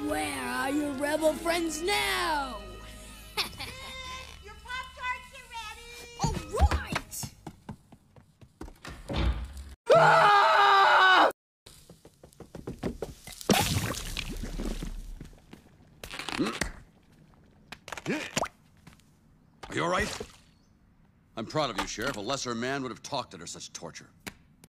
Where are your rebel friends now? Your Pop-Tarts are ready! All right! Ah! Are you all right? I'm proud of you, Sheriff. A lesser man would have talked under such torture.